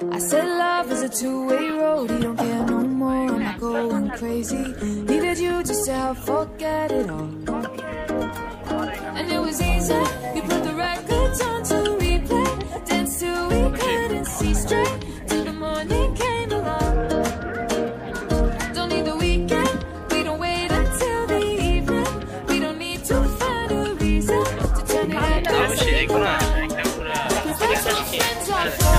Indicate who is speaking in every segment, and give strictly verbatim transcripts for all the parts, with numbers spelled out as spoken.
Speaker 1: I said love is a two-way road. You don't care no more, I'm not going crazy. Needed you just to help forget it all. And it was easy, you put the records on to replay. Danced till we couldn't see straight, till the morning came along. Don't need the weekend, we don't wait until the evening. We don't need to find a reason to turn it back on. Cause that's what friends are for.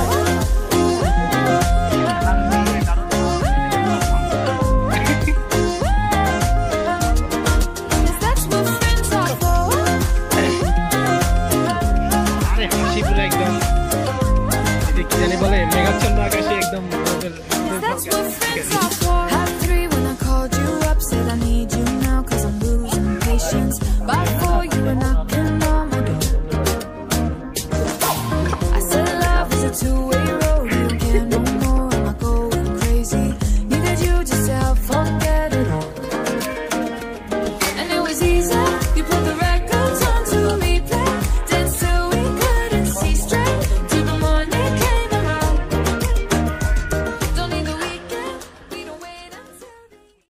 Speaker 1: That's what friends are for. Half three when I called you up, said I need you now cause I'm losing patience. By four you were knocking on my door. I said love is a two-way